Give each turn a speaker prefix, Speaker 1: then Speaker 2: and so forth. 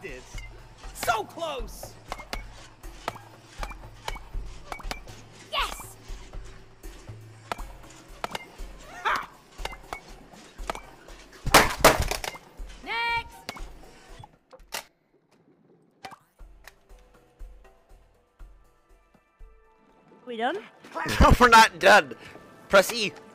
Speaker 1: this. So close.
Speaker 2: Yes!
Speaker 1: Ha!
Speaker 2: Next! We done?
Speaker 3: No, we're not done. Press E.